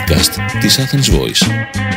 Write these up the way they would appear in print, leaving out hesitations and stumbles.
podcast της Athens Voice.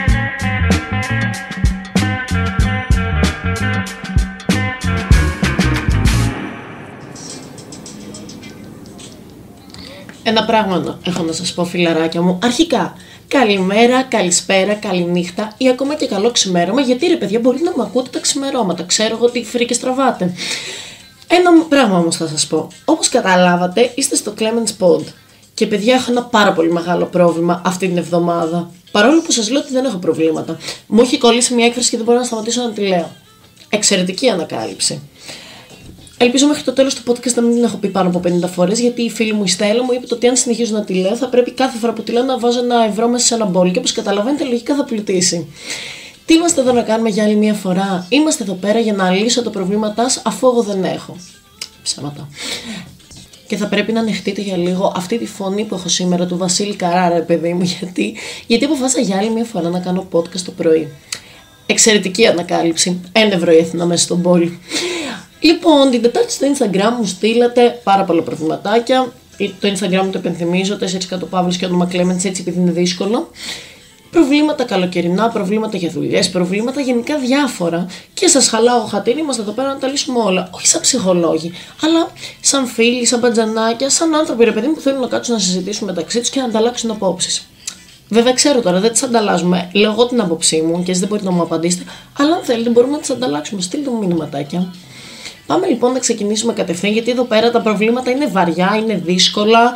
Ένα πράγμα έχω να σας πω, φιλαράκια μου. Αρχικά, καλημέρα, καλησπέρα, καληνύχτα ή ακόμα και καλό ξημέρωμα. Γιατί ρε παιδιά, μπορεί να μου ακούτε τα ξημερώματα. Ξέρω εγώ τι φρίκες τραβάτε. Ένα πράγμα όμως θα σας πω. Όπως καταλάβατε, είστε στο Clemens Pod. Και παιδιά, έχω ένα πάρα πολύ μεγάλο πρόβλημα αυτή την εβδομάδα. Παρόλο που σας λέω ότι δεν έχω προβλήματα. Μου έχει κολλήσει μια έκφραση και δεν μπορώ να σταματήσω να τη λέω. Εξαιρετική ανακάλυψη. Ελπίζω μέχρι το τέλος του podcast να μην την έχω πει πάνω από 50 φορές, γιατί η φίλη μου η Στέλλα μου είπε ότι αν συνεχίζω να τη λέω, θα πρέπει κάθε φορά που τη λέω να βάζω €1 μέσα σε ένα μπόλ. Και όπως καταλαβαίνετε, λογικά θα πλουτίσει. Τι είμαστε εδώ να κάνουμε για άλλη μια φορά? Είμαστε εδώ πέρα για να λύσω τα προβλήματά σας, αφού εγώ δεν έχω. Ψέματα. Και θα πρέπει να ανεχτείτε για λίγο αυτή τη φωνή που έχω σήμερα του Βασίλη Καράρα, παιδί μου, γιατί αποφάσισα για άλλη μια φορά να κάνω podcast το πρωί. Εξαιρετική ανακάλυψη. Ένευρο η Αθηνά μέσα στον πόλη. Λοιπόν, την Τετάρτη στο Instagram μου στείλατε πάρα πολλά προβληματάκια. Το Instagram μου το υπενθυμίζω, 4 και όνομα Clemens, έτσι επειδή είναι δύσκολο. Προβλήματα καλοκαιρινά, προβλήματα για δουλειές, προβλήματα γενικά διάφορα. Και σας χαλάω χατήρι, είμαστε εδώ πέρα να τα λύσουμε όλα. Όχι σαν ψυχολόγοι, αλλά σαν φίλοι, σαν μπατζανάκια, σαν άνθρωποι ρε παιδί μου που θέλουν να κάτσουν να συζητήσουν μεταξύ τους και να ανταλλάξουν απόψεις. Βέβαια, ξέρω τώρα, δεν τις ανταλλάζουμε. Λέω εγώ την άποψή μου και εσείς δεν μπορείτε να μου απαντήσετε. Αλλά αν θέλετε, μπορούμε να τις ανταλλάξουμε. Στείλτε μου μηνυματάκια. Πάμε λοιπόν να ξεκινήσουμε κατευθείαν, γιατί εδώ πέρα τα προβλήματα είναι βαριά, είναι δύσκολα.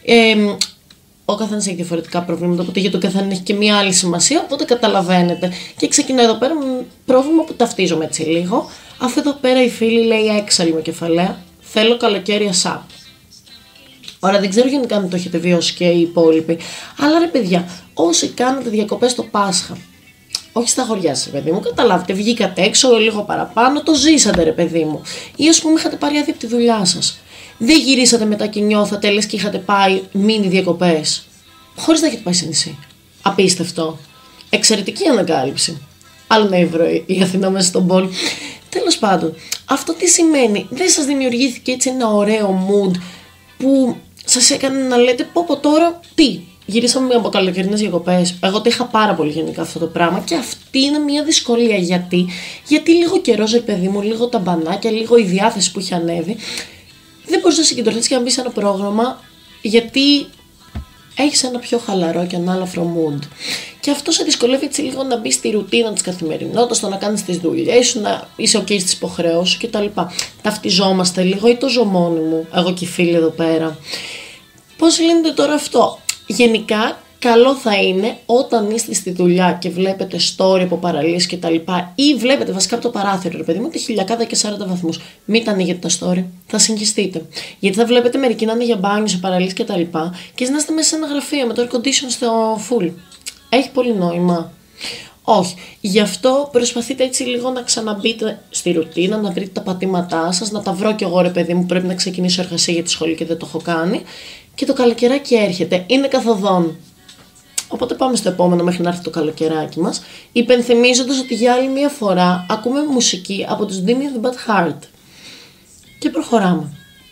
Ο καθένας έχει διαφορετικά προβλήματα, οπότε για τον καθένα έχει και μία άλλη σημασία, οπότε καταλαβαίνετε. Και ξεκινάω εδώ πέρα με πρόβλημα που ταυτίζομαι έτσι λίγο. Αφού εδώ πέρα η φίλη λέει έξαλλη με κεφαλαία, θέλω καλοκαίρι ασάπ. Ωραία, δεν ξέρω γενικά αν το έχετε βιώσει και οι υπόλοιποι, αλλά ρε παιδιά, όσοι κάνετε διακοπές το Πάσχα, όχι στα χωριά σας, παιδί μου, καταλάβετε, βγήκατε έξω λίγο παραπάνω, το ζήσατε, ρε παιδί μου. Ή ας πούμε είχατε πάρει άδεια από τη δουλειά σας. Δεν γυρίσατε μετά και νιώθατε λες και είχατε πάει μίνι διακοπές. Χωρίς να έχετε πάει σε νησί. Απίστευτο. Εξαιρετική ανακάλυψη. Άλλο να ευρώ η Αθηνά μέσα στον πόλη. Τέλος πάντων, αυτό τι σημαίνει? Δεν σας δημιουργήθηκε έτσι ένα ωραίο mood που σας έκανε να λέτε πω τώρα τι? Γυρίσαμε από καλοκαιρινές διακοπές. Εγώ το είχα πάρα πολύ γενικά αυτό το πράγμα και αυτή είναι μια δυσκολία. Γιατί λίγο καιρό ζωή, παιδί μου, λίγο τα μπανάκια, λίγο η διάθεση που είχε ανέβει. Δεν μπορείς να συγκεντρωθείς και να μπεις σε ένα πρόγραμμα, γιατί έχεις ένα πιο χαλαρό και ανάλαφρο mood. Και αυτό σε δυσκολεύει έτσι λίγο να μπεις στη ρουτίνα της καθημερινότητας, το να κάνεις τις δουλειές σου, να είσαι ok στις υποχρεώσεις σου κτλ. Ταυτιζόμαστε λίγο ή το ζω μόνη μου, εγώ και οι φίλοι εδώ πέρα. Πώς λύνεται τώρα αυτό? Γενικά, καλό θα είναι όταν είστε στη δουλειά και βλέπετε story από παραλίες και τα λοιπά, ή βλέπετε βασικά από το παράθυρο, ρε παιδί μου, τη χιλιακάδα και 40 βαθμούς. Μην τα ανοίγετε τα story, θα συγχυστείτε. Γιατί θα βλέπετε μερικοί να είναι για μπάνιο σε παραλίες και τα λοιπά, και να είστε μέσα σε ένα γραφείο με το air condition στο full. Έχει πολύ νόημα? Όχι. Γι' αυτό προσπαθείτε έτσι λίγο να ξαναμπείτε στη ρουτίνα, να βρείτε τα πατήματά σας, να τα βρω κι εγώ, ρε παιδί μου, πρέπει να ξεκινήσω εργασία για τη σχολή και δεν το έχω κάνει. Και το καλοκαιράκι έρχεται, είναι καθοδόν. Οπότε πάμε στο επόμενο μέχρι να έρθει το καλοκαιράκι μας, υπενθυμίζοντας ότι για άλλη μια φορά ακούμε μουσική από τους Dimmy the Bad Heart. Και προχωράμε.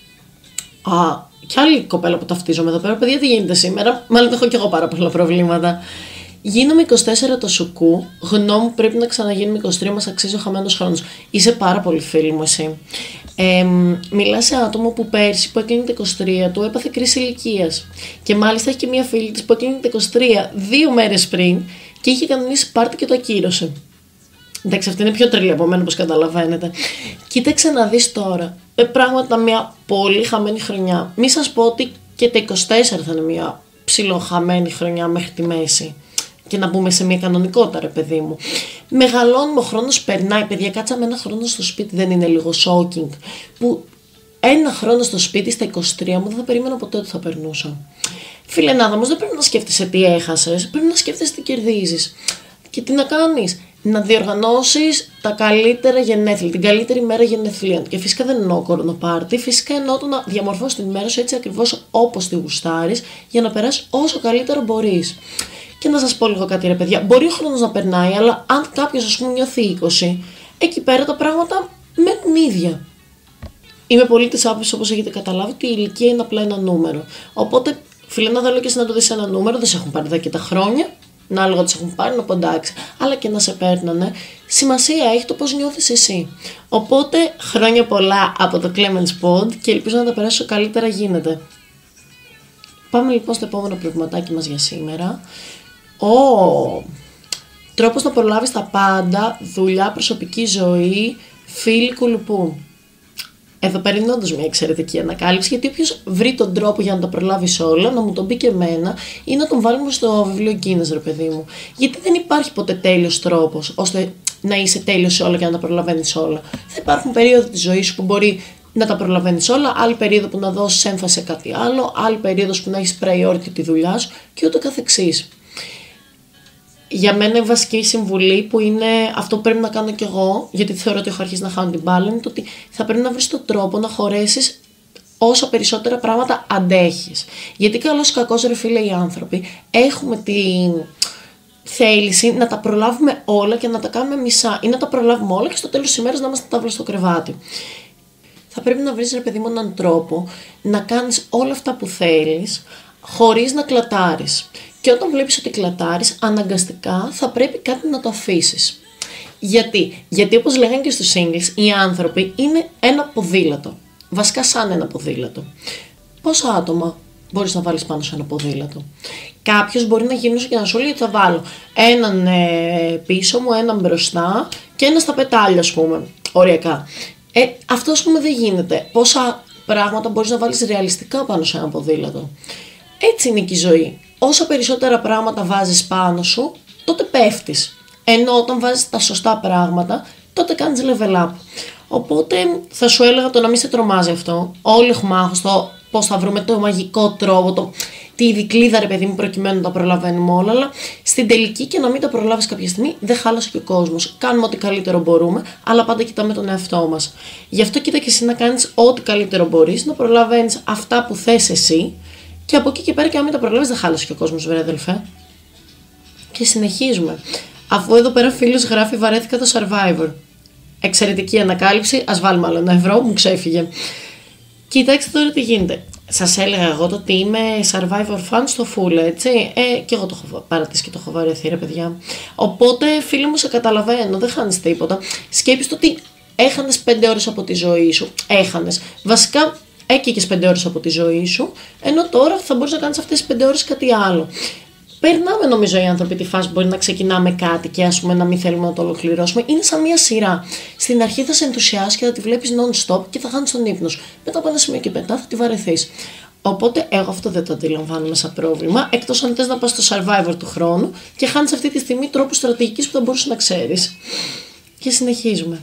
Κι άλλη κοπέλα που ταυτίζομαι εδώ πέρα, παιδιά, τι γίνεται σήμερα? Μάλλον έχω κι εγώ πάρα πολλά προβλήματα. Γίνομαι 24 το σουκού, γνώμη πρέπει να ξαναγίνουμε 23, μας αξίζει ο χαμένος χρόνος. Είσαι πάρα πολύ φίλη μου εσύ. Μιλά σε άτομο που πέρσι που έκλεινε τα 23 του έπαθε κρίση ηλικίας. Και μάλιστα έχει και μία φίλη της που έκλεινε τα 23 2 μέρες πριν και είχε κανονίσει πάρτι και το ακύρωσε. Εντάξει, αυτή είναι πιο τρελή από μένα, όπως καταλαβαίνετε. Κοίταξε να δεις τώρα. Πράγματα μια πολύ χαμένη χρονιά. Μη σας πω ότι και τα 24 θα είναι μια ψιλοχαμένη χρονιά μέχρι τη μέση. Και να μπούμε σε μια κανονικότητα, ρε παιδί μου. Μεγαλώνουμε, ο χρόνος περνάει. Παιδιά, κάτσαμε ένα χρόνο στο σπίτι, δεν είναι λίγο shocking? Που ένα χρόνο στο σπίτι στα 23 μου δεν θα περίμενα ποτέ ότι θα περνούσα. Φιλενάδα όμως, δεν πρέπει να σκέφτεσαι τι έχασες, πρέπει να σκέφτεσαι τι κερδίζεις. Και τι να κάνεις? Να διοργανώσεις τα καλύτερα γενέθλια, την καλύτερη μέρα γενεθλίων. Και φυσικά δεν εννοώ κορονοπάρτι, φυσικά εννοώ το να διαμορφώσεις την ημέρα σου έτσι ακριβώς όπως τη γουστάρεις, για να περάσεις όσο καλύτερα μπορείς. Και να σας πω λίγο κάτι, ρε παιδιά. Μπορεί ο χρόνος να περνάει, αλλά αν κάποιος, ας πούμε, νιώθει 20, εκεί πέρα τα πράγματα μένουν ίδια. Είμαι πολύ της άποψης, όπως έχετε καταλάβει, ότι η ηλικία είναι απλά ένα νούμερο. Οπότε Φίλε, να δω και εσύ να του δεις ένα νούμερο, δεν σε έχουν πάρει εδώ και τα χρόνια. Να άλλο τι έχουν πάρει, να ποντάξει. Αλλά και να σε παίρνανε. Σημασία έχει το πώς νιώθεις εσύ. Οπότε, χρόνια πολλά από το Clemens Pod και ελπίζω να τα περάσω καλύτερα γίνεται. Πάμε λοιπόν στο επόμενο προβληματάκι μας για σήμερα. Τρόπος να προλάβεις τα πάντα, δουλειά, προσωπική ζωή, φίλοι, κουλουπού. Εδώ πέρα είναι όντως μια εξαιρετική ανακάλυψη, γιατί όποιος βρει τον τρόπο για να τα προλάβεις όλα, να μου τον πει και εμένα, ή να τον βάλουμε στο βιβλίο Guinness, ρε παιδί μου. Γιατί δεν υπάρχει ποτέ τέλειος τρόπος, ώστε να είσαι τέλειος σε όλα και να τα προλαβαίνεις όλα. Θα υπάρχουν περίοδοι της ζωής σου που μπορεί να τα προλαβαίνεις όλα, άλλη περίοδο που να δώσεις έμφαση σε κάτι άλλο, άλλη περίοδος που να έχεις priority τη δουλειά σου και ούτω καθεξής. Για μένα η βασική συμβουλή που είναι αυτό που πρέπει να κάνω κι εγώ, γιατί θεωρώ ότι έχω αρχίσει να χάνω την μπάλα, είναι το ότι θα πρέπει να βρεις τον τρόπο να χωρέσεις όσο περισσότερα πράγματα αντέχεις. Γιατί καλώς ή κακώς, ρε φίλε, οι άνθρωποι έχουμε την θέληση να τα προλάβουμε όλα και να τα κάνουμε μισά, ή να τα προλάβουμε όλα και στο τέλος της ημέρας να είμαστε τάβλα στο κρεβάτι. Θα πρέπει να βρεις, ρε παιδί μου, έναν τρόπο να κάνεις όλα αυτά που θέλεις χωρίς να κλατάρεις. Και όταν βλέπεις ότι κλατάρεις, αναγκαστικά θα πρέπει κάτι να το αφήσεις. Γιατί όπως λέγανε και στους singles, οι άνθρωποι είναι ένα ποδήλατο. Βασικά σαν ένα ποδήλατο. Πόσα άτομα μπορείς να βάλεις πάνω σε ένα ποδήλατο? Κάποιος μπορεί να γυρίσει και να σου λέει ότι θα βάλω έναν πίσω μου, έναν μπροστά και ένα στα πετάλια, ας πούμε, οριακά. Αυτό, ας πούμε, δεν γίνεται. Πόσα πράγματα μπορείς να βάλεις ρεαλιστικά πάνω σε ένα ποδήλατο? Έτσι είναι και η ζωή. Όσο περισσότερα πράγματα βάζεις πάνω σου, τότε πέφτεις. Ενώ όταν βάζεις τα σωστά πράγματα, τότε κάνεις level up. Οπότε θα σου έλεγα το να μην σε τρομάζει αυτό. Όλοι έχουμε άγχος το πώς θα βρούμε το μαγικό τρόπο, τη δικλίδα, ρε παιδί μου, προκειμένου να τα προλαβαίνουμε όλα. Αλλά στην τελική, και να μην τα προλάβεις κάποια στιγμή, δεν χάλασε και ο κόσμος. Κάνουμε ό,τι καλύτερο μπορούμε, αλλά πάντα κοιτάμε τον εαυτό μας. Γι' αυτό κοίτα και εσύ να κάνεις ό,τι καλύτερο μπορείς, να προλαβαίνεις αυτά που θες εσύ. Και από εκεί και πέρα, και αν μην τα προλάβεις, δεν χάλασε και ο κόσμος, βρε αδελφέ. Και συνεχίζουμε. Αφού εδώ πέρα φίλος γράφει, βαρέθηκα το Survivor. Εξαιρετική ανακάλυψη. Ας βάλουμε άλλο €1, μου ξέφυγε. Κοιτάξτε τώρα τι γίνεται. Σας έλεγα εγώ το ότι είμαι Survivor fan στο full, έτσι. Και εγώ το έχω παρατήσει και το έχω βαρεθεί, ρε παιδιά. Οπότε, φίλοι μου, σε καταλαβαίνω, δεν χάνεις τίποτα. Σκέψου το ότι έχανες 5 ώρες από τη ζωή σου. Έχανες. Βασικά, έκαιγες 5 ώρες από τη ζωή σου, ενώ τώρα θα μπορείς να κάνεις αυτές τις 5 ώρες κάτι άλλο. Περνάμε, νομίζω, οι άνθρωποι τη φάση που μπορεί να ξεκινάμε κάτι και, ας πούμε, να μην θέλουμε να το ολοκληρώσουμε. Είναι σαν μια σειρά. Στην αρχή θα σε ενθουσιάσει και θα τη βλέπεις non-stop και θα χάνεις τον ύπνο σου. Μετά από ένα σημείο και μετά θα τη βαρεθείς. Οπότε, εγώ αυτό δεν το αντιλαμβάνομαι σαν πρόβλημα. Εκτός αν θες να πας στο Survivor του χρόνου και χάνεις αυτή τη στιγμή τρόπους στρατηγικής που θα μπορούσε να ξέρεις. Και συνεχίζουμε.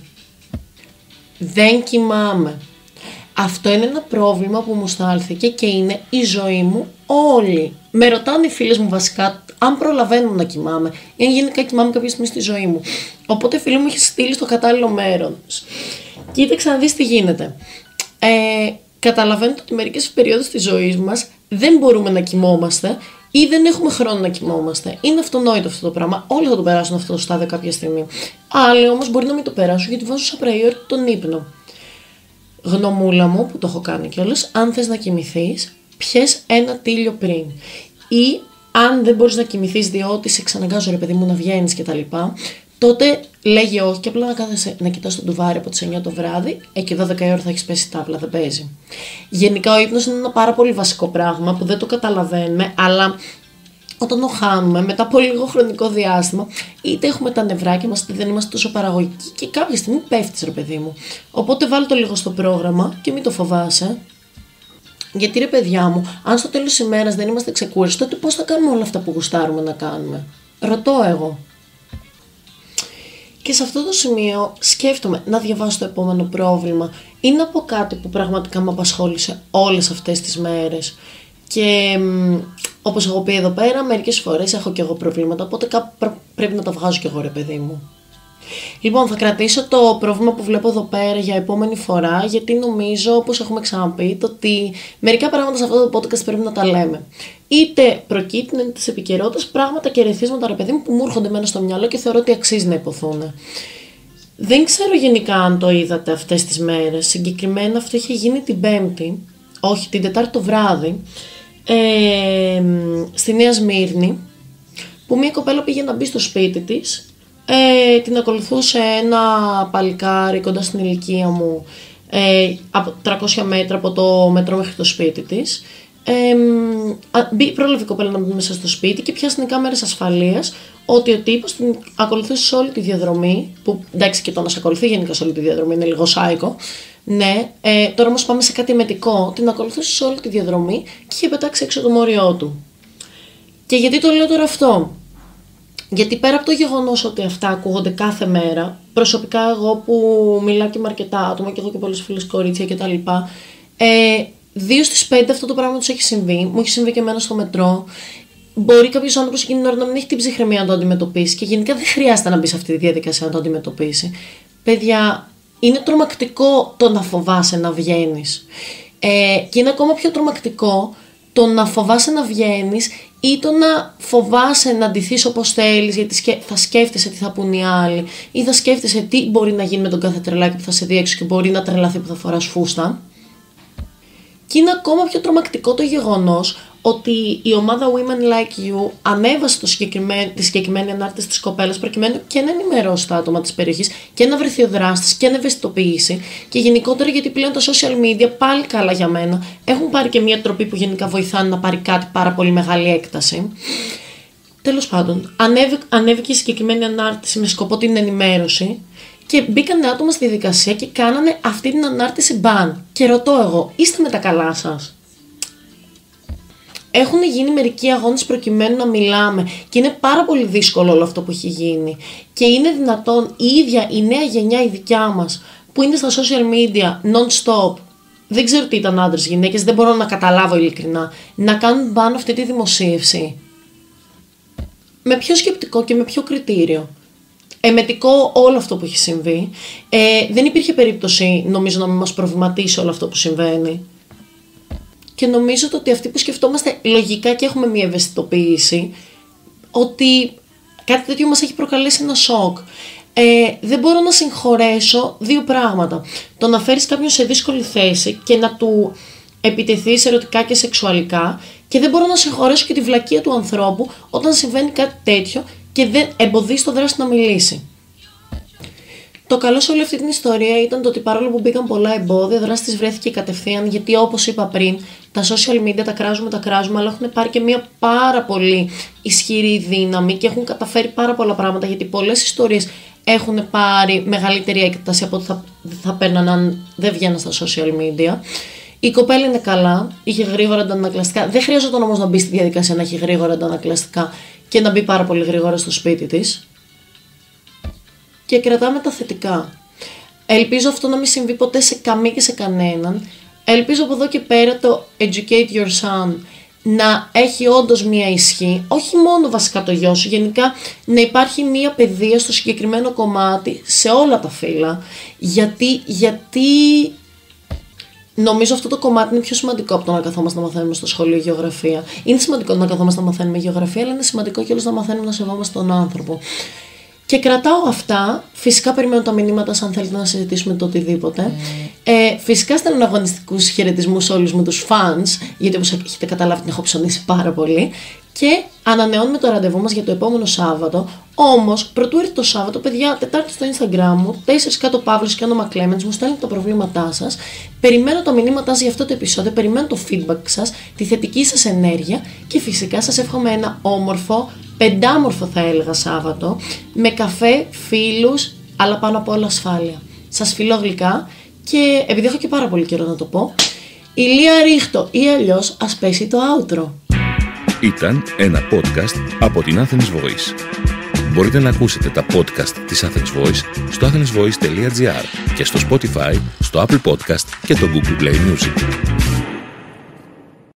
Δεν κοιμάμαι. Αυτό είναι ένα πρόβλημα που μου στάλθηκε και είναι η ζωή μου όλη. Με ρωτάνε οι φίλες μου βασικά αν προλαβαίνω να κοιμάμαι ή αν γενικά κοιμάμαι κάποια στιγμή στη ζωή μου. Οπότε φίλοι μου έχει στείλει στο κατάλληλο μέρος. Κοίταξε να δεις τι γίνεται. Καταλαβαίνετε ότι μερικές περίοδους της ζωής μας δεν μπορούμε να κοιμόμαστε ή δεν έχουμε χρόνο να κοιμόμαστε. Είναι αυτονόητο αυτό το πράγμα. Όλοι θα το περάσουν αυτό το στάδιο κάποια στιγμή. Άλλοι όμως μπορεί να μην το περάσουν γιατί βάζουν σαν priority τον ύπνο. Γνωμούλα μου, που το έχω κάνει κιόλας, αν θες να κοιμηθείς, πιες ένα τίλιο πριν. Ή αν δεν μπορείς να κοιμηθείς διότι σε εξαναγκάζω, ρε παιδί μου, να βγαίνεις κτλ., τότε λέγε όχι και απλά να κάθεσαι να κοιτάς τον τουβάρι από τις 9 το βράδυ, και 12 η ώρα θα έχεις πέσει τάβλα, δεν παίζει. Γενικά ο ύπνος είναι ένα πάρα πολύ βασικό πράγμα που δεν το καταλαβαίνουμε, αλλά όταν το χάνουμε μετά από λίγο χρονικό διάστημα, είτε έχουμε τα νευράκια μας, είτε δεν είμαστε τόσο παραγωγικοί και κάποια στιγμή πέφτεις, ρε παιδί μου. Οπότε βάλε το λίγο στο πρόγραμμα και μην το φοβάσαι. Γιατί, ρε παιδιά μου, αν στο τέλος της ημέρας δεν είμαστε ξεκούραστοι, τότε πώς θα κάνουμε όλα αυτά που γουστάρουμε να κάνουμε? Ρωτώ εγώ. Και σε αυτό το σημείο σκέφτομαι να διαβάσω το επόμενο πρόβλημα ή να πω κάτι που πραγματικά με απασχόλησε όλες αυτές τις μέρες. Και όπως έχω πει εδώ πέρα, μερικές φορές έχω και εγώ προβλήματα, οπότε πρέπει να τα βγάζω κι εγώ, ρε παιδί μου. Λοιπόν, θα κρατήσω το πρόβλημα που βλέπω εδώ πέρα για επόμενη φορά, γιατί νομίζω, όπως έχουμε ξαναπεί, ότι μερικά πράγματα σε αυτό το podcast πρέπει να τα λέμε. Είτε προκύπτουν της επικαιρότητας πράγματα και ρεθίσματα, ρε παιδί μου, που μου έρχονται μένα στο μυαλό και θεωρώ ότι αξίζει να υποθούν. Δεν ξέρω γενικά αν το είδατε αυτές τις μέρες. Συγκεκριμένα αυτό είχε γίνει την Πέμπτη, όχι την Τετάρτη το βράδυ. στη Νέα Σμύρνη, που μια κοπέλα πήγε να μπει στο σπίτι της. Την ακολουθούσε ένα παλικάρι κοντά στην ηλικία μου, από 300 μέτρα από το μετρό μέχρι το σπίτι της. Πρόλαβε η κοπέλα να μπει μέσα στο σπίτι και πιάσανε κάμερες ασφαλείας ότι ο τύπος την ακολουθούσε σε όλη τη διαδρομή. Που εντάξει, και το να σε ακολουθεί γενικά σε όλη τη διαδρομή είναι λίγο σάικο. Ναι, τώρα όμως πάμε σε κάτι εμετικό. Την ακολουθούσε σε όλη τη διαδρομή και είχε πετάξει έξω το μόριό του. Και γιατί το λέω τώρα αυτό? Γιατί πέρα από το γεγονός ότι αυτά ακούγονται κάθε μέρα, προσωπικά εγώ που μιλάω και με αρκετά άτομα και έχω και πολλές φίλες κορίτσια κτλ. 2 στις 5 αυτό το πράγμα τους έχει συμβεί. Μου έχει συμβεί και εμένα στο μετρό. Μπορεί κάποιος άνθρωπος εκείνη την ώρα να μην έχει την ψυχραιμία να το αντιμετωπίσει και γενικά δεν χρειάζεται να μπει σε αυτή τη διαδικασία να το αντιμετωπίσει. Παιδιά, είναι τρομακτικό το να φοβάσαι να βγαίνεις. Και είναι ακόμα πιο τρομακτικό το να φοβάσαι να βγαίνεις ή το να φοβάσαι να ντυθείς όπως θέλεις, γιατί θα σκέφτεσαι τι θα πουν οι άλλοι, ή θα σκέφτεσαι τι μπορεί να γίνει με τον κάθε τρελάκι που θα σε δει έξω και μπορεί να τρελαθεί που θα φοράς φούστα. Και είναι ακόμα πιο τρομακτικό το γεγονός ότι η ομάδα Women Like You ανέβασε τη συγκεκριμένη ανάρτηση της κοπέλας προκειμένου και να ενημερώσει τα άτομα της περιοχής και να βρεθεί ο δράστης και να ευαισθητοποιήσει. Και γενικότερα, γιατί πλέον τα social media, πάλι καλά για μένα, έχουν πάρει και μια τροπή που γενικά βοηθάνε να πάρει κάτι πάρα πολύ μεγάλη έκταση. Τέλος πάντων, ανέβηκε η συγκεκριμένη ανάρτηση με σκοπό την ενημέρωση. Και μπήκαν άτομα στη διαδικασία και κάνανε αυτή την ανάρτηση μπαν. Και ρωτώ εγώ, είστε με τα καλά σας? Έχουν γίνει μερικοί αγώνες προκειμένου να μιλάμε και είναι πάρα πολύ δύσκολο όλο αυτό που έχει γίνει. Και είναι δυνατόν η ίδια η νέα γενιά, η δικιά μας, που είναι στα social media non-stop, δεν ξέρω τι ήταν άντρες, γυναίκες, δεν μπορώ να καταλάβω ειλικρινά, να κάνουν μπαν αυτή τη δημοσίευση? Με ποιο σκεπτικό και με ποιο κριτήριο? Εμετικό όλο αυτό που έχει συμβεί. Δεν υπήρχε περίπτωση, νομίζω, να μην μας προβληματίσει όλο αυτό που συμβαίνει. Και νομίζω ότι αυτοί που σκεφτόμαστε λογικά και έχουμε μια ευαισθητοποίηση ότι κάτι τέτοιο μας έχει προκαλέσει ένα σοκ. Δεν μπορώ να συγχωρέσω 2 πράγματα. Το να φέρεις κάποιον σε δύσκολη θέση και να του επιτεθείς ερωτικά και σεξουαλικά, και δεν μπορώ να συγχωρέσω και τη βλακεία του ανθρώπου όταν συμβαίνει κάτι τέτοιο και δεν εμποδίσει το δράστη να μιλήσει. Το καλό σε όλη αυτή την ιστορία ήταν το ότι παρόλο που μπήκαν πολλά εμπόδια, ο δράστης βρέθηκε κατευθείαν, γιατί όπως είπα πριν, τα social media τα κράζουμε, αλλά έχουν πάρει και μια πάρα πολύ ισχυρή δύναμη και έχουν καταφέρει πάρα πολλά πράγματα, γιατί πολλές ιστορίες έχουν πάρει μεγαλύτερη έκταση από ό,τι θα παίρναν αν δεν βγαίναν στα social media. Η κοπέλα είναι καλά, είχε γρήγορα αντανακλαστικά. Δεν χρειαζόταν όμως να μπει στη διαδικασία να έχει γρήγορα αντανακλαστικά και να μπει πάρα πολύ γρήγορα στο σπίτι της. Και κρατάμε τα θετικά. Ελπίζω αυτό να μην συμβεί ποτέ σε καμία και σε κανέναν. Ελπίζω από εδώ και πέρα το educate your son να έχει όντως μία ισχύ, όχι μόνο βασικά το γιο σου, γενικά να υπάρχει μία παιδεία στο συγκεκριμένο κομμάτι σε όλα τα φύλλα, γιατί νομίζω αυτό το κομμάτι είναι πιο σημαντικό από το να καθόμαστε να μαθαίνουμε στο σχολείο γεωγραφία. Είναι σημαντικό να καθόμαστε να μαθαίνουμε γεωγραφία, αλλά είναι σημαντικό και όλους να μαθαίνουμε να σεβόμαστε τον άνθρωπο. Και κρατάω αυτά. Φυσικά περιμένω τα μηνύματα αν θέλετε να συζητήσουμε το οτιδήποτε. Φυσικά στέλνω αγωνιστικούς χαιρετισμούς σε όλους μου τους fans, γιατί όπως έχετε καταλάβει την έχω ψωνίσει πάρα πολύ. Και ανανεώνουμε το ραντεβού μας για το επόμενο Σάββατο. Όμως, πρωτού έρθει το Σάββατο, παιδιά, Τετάρτη στο Instagram μου, 4 κάτω Παύλος και όνομα Clemens, μου στέλνετε τα προβλήματά σας. Περιμένω τα μηνύματά σας για αυτό το επεισόδιο, περιμένω το feedback σας, τη θετική σας ενέργεια και φυσικά σας εύχομαι ένα όμορφο, 5άμορφο θα έλεγα Σάββατο, με καφέ, φίλους, αλλά πάνω απ' όλα ασφάλεια. Σας φιλώ γλυκά και επειδή έχω και πάρα πολύ καιρό να το πω, ηλία ρίχτω ή αλλιώς ας πέσει το outro. Ήταν ένα podcast από την Athens Voice. Μπορείτε να ακούσετε τα podcast της Athens Voice στο athensvoice.gr και στο Spotify, στο Apple Podcast και το Google Play Music.